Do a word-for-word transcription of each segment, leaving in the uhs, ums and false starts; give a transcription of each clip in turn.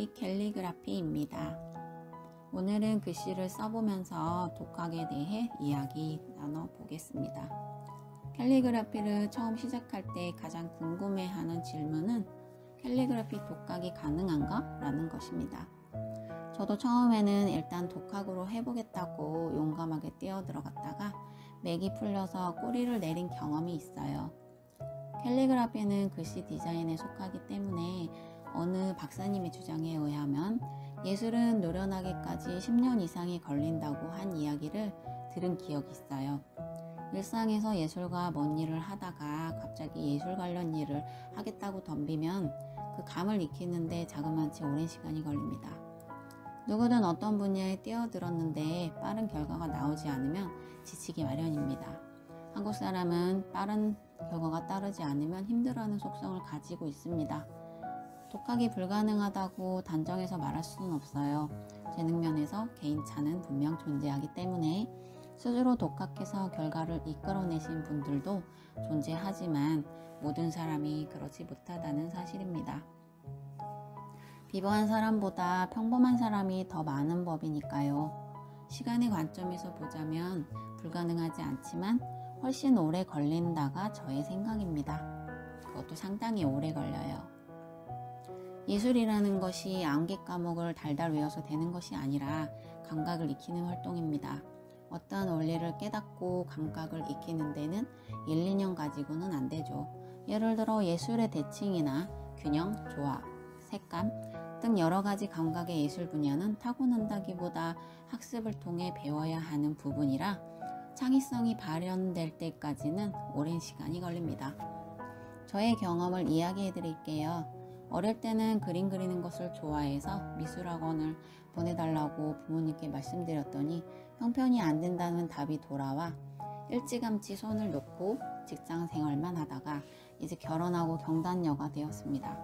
글씨 캘리그라피입니다. 오늘은 글씨를 써보면서 독학에 대해 이야기 나눠보겠습니다. 캘리그라피를 처음 시작할 때 가장 궁금해하는 질문은 캘리그라피 독학이 가능한가? 라는 것입니다. 저도 처음에는 일단 독학으로 해보겠다고 용감하게 뛰어들어갔다가 맥이 풀려서 꼬리를 내린 경험이 있어요. 캘리그라피는 글씨 디자인에 속하기 때문에 어느 박사님의 주장에 의하면 예술은 노련하기까지 십 년 이상이 걸린다고 한 이야기를 들은 기억이 있어요. 일상에서 예술과 먼 일을 하다가 갑자기 예술 관련 일을 하겠다고 덤비면 그 감을 익히는데 자그마치 오랜 시간이 걸립니다. 누구든 어떤 분야에 뛰어들었는데 빠른 결과가 나오지 않으면 지치기 마련입니다. 한국 사람은 빠른 결과가 따르지 않으면 힘들어하는 속성을 가지고 있습니다. 독학이 불가능하다고 단정해서 말할 수는 없어요. 재능 면에서 개인차는 분명 존재하기 때문에 스스로 독학해서 결과를 이끌어내신 분들도 존재하지만 모든 사람이 그렇지 못하다는 사실입니다. 비범한 사람보다 평범한 사람이 더 많은 법이니까요. 시간의 관점에서 보자면 불가능하지 않지만 훨씬 오래 걸린다가 저의 생각입니다. 그것도 상당히 오래 걸려요. 예술이라는 것이 암기 과목을 달달 외워서 되는 것이 아니라 감각을 익히는 활동입니다. 어떠한 원리를 깨닫고 감각을 익히는 데는 일, 이 년 가지고는 안 되죠. 예를 들어 예술의 대칭이나 균형, 조화, 색감 등 여러 가지 감각의 예술 분야는 타고난다기보다 학습을 통해 배워야 하는 부분이라 창의성이 발현될 때까지는 오랜 시간이 걸립니다. 저의 경험을 이야기해 드릴게요. 어릴 때는 그림 그리는 것을 좋아해서 미술학원을 보내달라고 부모님께 말씀드렸더니 형편이 안 된다는 답이 돌아와 일찌감치 손을 놓고 직장 생활만 하다가 이제 결혼하고 경단녀가 되었습니다.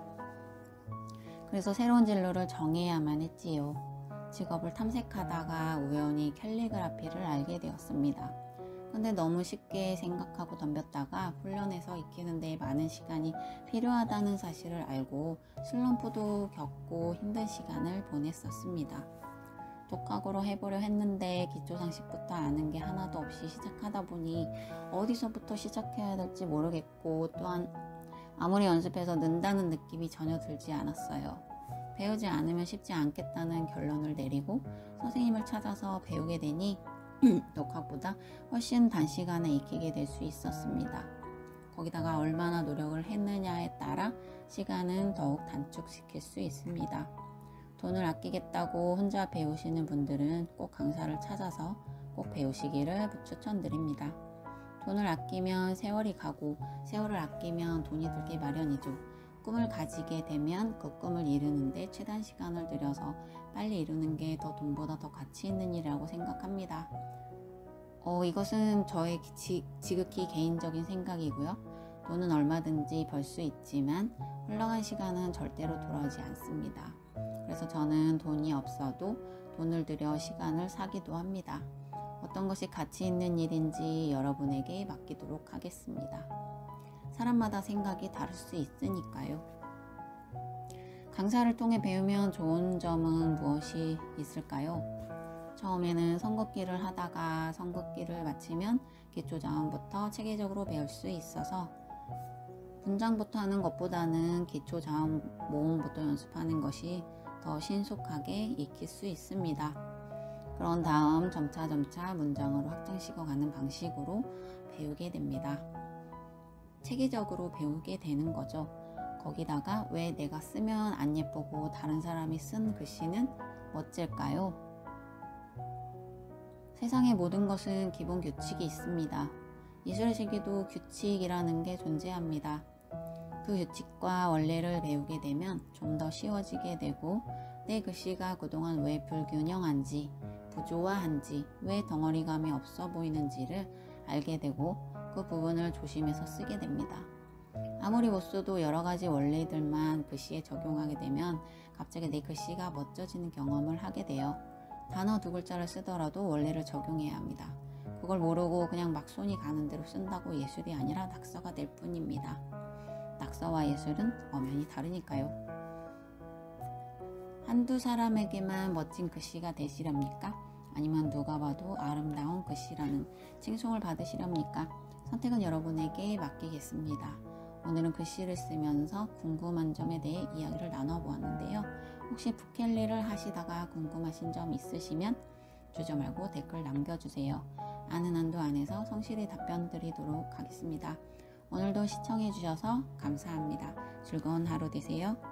그래서 새로운 진로를 정해야만 했지요. 직업을 탐색하다가 우연히 캘리그라피를 알게 되었습니다. 근데 너무 쉽게 생각하고 덤볐다가 훈련해서 익히는 데 많은 시간이 필요하다는 사실을 알고 슬럼프도 겪고 힘든 시간을 보냈었습니다. 독학으로 해보려 했는데 기초상식부터 아는 게 하나도 없이 시작하다 보니 어디서부터 시작해야 될지 모르겠고 또한 아무리 연습해서 는다는 느낌이 전혀 들지 않았어요. 배우지 않으면 쉽지 않겠다는 결론을 내리고 선생님을 찾아서 배우게 되니 독학보다 훨씬 단시간에 익히게 될 수 있었습니다. 거기다가 얼마나 노력을 했느냐에 따라 시간은 더욱 단축시킬 수 있습니다. 돈을 아끼겠다고 혼자 배우시는 분들은 꼭 강사를 찾아서 꼭 배우시기를 추천드립니다. 돈을 아끼면 세월이 가고 세월을 아끼면 돈이 들기 마련이죠. 꿈을 가지게 되면 그 꿈을 이루는데 최단 시간을 들여서 빨리 이루는 게 더 돈보다 더 가치 있는 일이라고 생각합니다. 어, 이것은 저의 지, 지극히 개인적인 생각이고요. 돈은 얼마든지 벌 수 있지만 흘러간 시간은 절대로 돌아오지 않습니다. 그래서 저는 돈이 없어도 돈을 들여 시간을 사기도 합니다. 어떤 것이 가치 있는 일인지 여러분에게 맡기도록 하겠습니다. 사람마다 생각이 다를 수 있으니까요. 강사를 통해 배우면 좋은 점은 무엇이 있을까요? 처음에는 선긋기를 하다가 선긋기를 마치면 기초자원부터 체계적으로 배울 수 있어서 분장부터 하는 것보다는 기초자원 모음부터 연습하는 것이 더 신속하게 익힐 수 있습니다. 그런 다음 점차점차 문장으로 확장시켜가는 방식으로 배우게 됩니다. 체계적으로 배우게 되는 거죠. 거기다가 왜 내가 쓰면 안 예쁘고 다른 사람이 쓴 글씨는 멋질까요? 세상의 모든 것은 기본 규칙이 있습니다. 예술의 세계도 규칙이라는 게 존재합니다. 그 규칙과 원리를 배우게 되면 좀 더 쉬워지게 되고 내 글씨가 그동안 왜 불균형한지, 부조화한지, 왜 덩어리감이 없어 보이는지를 알게 되고 그 부분을 조심해서 쓰게 됩니다. 아무리 못 써도 여러 가지 원리들만 글씨에 적용하게 되면 갑자기 내 글씨가 멋져지는 경험을 하게 돼요. 단어 두 글자를 쓰더라도 원리를 적용해야 합니다. 그걸 모르고 그냥 막 손이 가는 대로 쓴다고 예술이 아니라 낙서가 될 뿐입니다. 낙서와 예술은 엄연히 다르니까요. 한두 사람에게만 멋진 글씨가 되시렵니까? 아니면 누가 봐도 아름다운 글씨라는 칭송을 받으시렵니까? 선택은 여러분에게 맡기겠습니다. 오늘은 글씨를 쓰면서 궁금한 점에 대해 이야기를 나눠보았는데요. 혹시 북켈리를 하시다가 궁금하신 점 있으시면 주저 말고 댓글 남겨주세요. 아는 한도 안에서 성실히 답변 드리도록 하겠습니다. 오늘도 시청해 주셔서 감사합니다. 즐거운 하루 되세요.